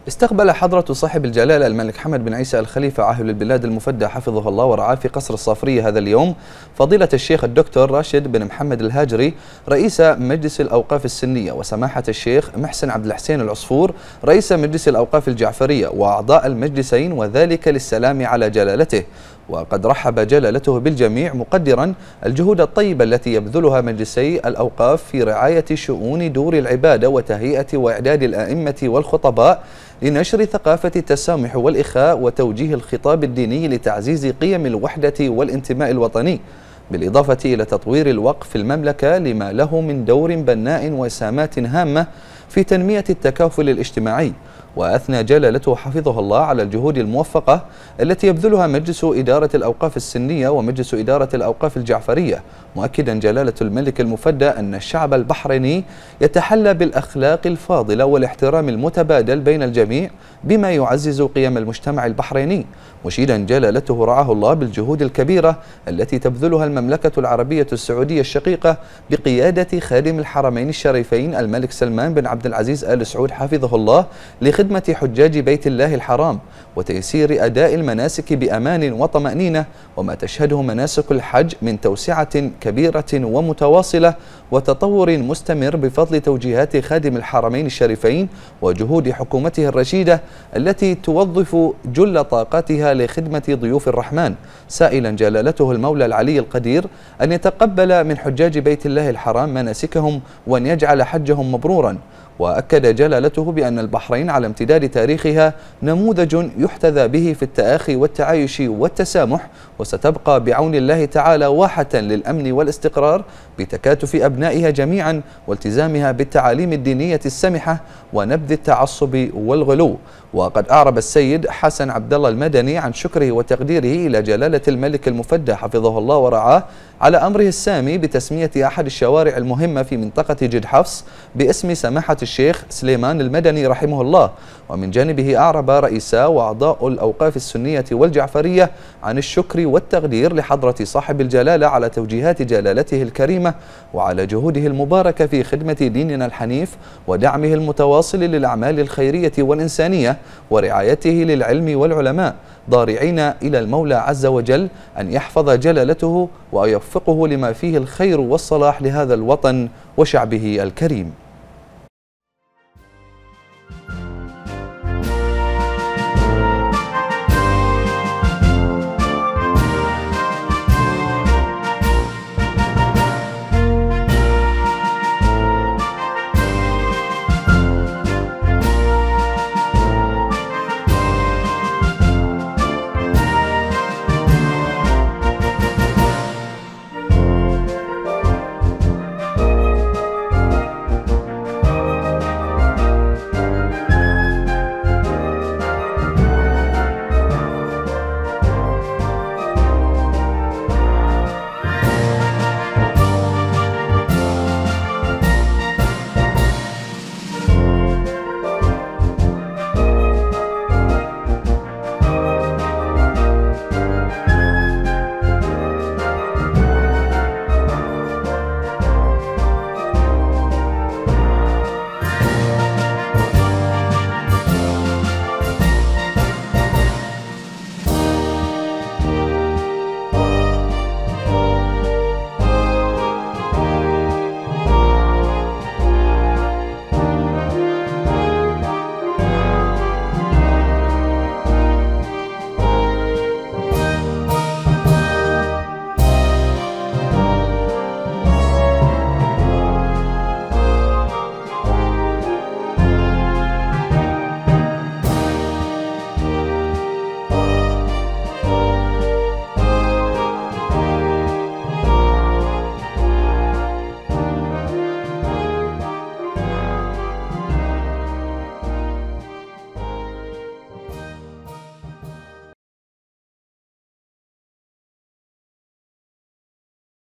استقبل حضرة صاحب الجلالة الملك حمد بن عيسى الخليفة عاهل البلاد المفدى حفظه الله ورعاه في قصر الصافرية هذا اليوم فضيلة الشيخ الدكتور راشد بن محمد الهاجري رئيس مجلس الأوقاف السنية، وسماحة الشيخ محسن عبد الحسين العصفور رئيس مجلس الأوقاف الجعفرية وأعضاء المجلسين، وذلك للسلام على جلالته. وقد رحب جلالته بالجميع مقدرا الجهود الطيبة التي يبذلها مجلسي الأوقاف في رعاية شؤون دور العبادة وتهيئة وإعداد الأئمة والخطباء لنشر ثقافة التسامح والإخاء وتوجيه الخطاب الديني لتعزيز قيم الوحدة والانتماء الوطني، بالإضافة إلى تطوير الوقف في المملكة لما له من دور بناء وسامات هامة في تنمية التكافل الاجتماعي. وأثنى جلالته حفظه الله على الجهود الموفقة التي يبذلها مجلس إدارة الأوقاف السنية ومجلس إدارة الأوقاف الجعفرية، مؤكدا جلالة الملك المفدى أن الشعب البحريني يتحلى بالأخلاق الفاضلة والاحترام المتبادل بين الجميع بما يعزز قيم المجتمع البحريني، مشيدا جلالته رعاه الله بالجهود الكبيرة التي تبذلها المملكة العربية السعودية الشقيقة بقيادة خادم الحرمين الشريفين الملك سلمان بن عبد العزيز آل سعود حفظه الله لخدمة حجاج بيت الله الحرام وتيسير أداء المناسك بأمان وطمأنينة، وما تشهده مناسك الحج من توسعة كبيرة ومتواصلة وتطور مستمر بفضل توجيهات خادم الحرمين الشريفين وجهود حكومته الرشيدة التي توظف جل طاقاتها لخدمة ضيوف الرحمن، سائلا جلالته المولى العلي القدير أن يتقبل من حجاج بيت الله الحرام مناسكهم وأن يجعل حجهم مبرورا. وأكد جلالته بأن البحرين على امتداد تاريخها نموذج يحتذى به في التآخي والتعايش والتسامح، وستبقى بعون الله تعالى واحة للأمن والاستقرار بتكاتف أبنائها جميعا والتزامها بالتعاليم الدينية السمحة ونبذ التعصب والغلو. وقد أعرب السيد حسن عبد الله المدني عن شكره وتقديره إلى جلالة الملك المفدى حفظه الله ورعاه على أمره السامي بتسمية أحد الشوارع المهمة في منطقة جد حفص باسم سماحة الشيخ سليمان المدني رحمه الله. ومن جانبه أعرب رئيسا وأعضاء الأوقاف السنية والجعفرية عن الشكر والتقدير لحضرة صاحب الجلالة على توجيهات جلالته الكريمة وعلى جهوده المباركة في خدمة ديننا الحنيف ودعمه المتواصل للأعمال الخيرية والإنسانية ورعايته للعلم والعلماء، ضارعين إلى المولى عز وجل أن يحفظ جلالته ويوفقه لما فيه الخير والصلاح لهذا الوطن وشعبه الكريم.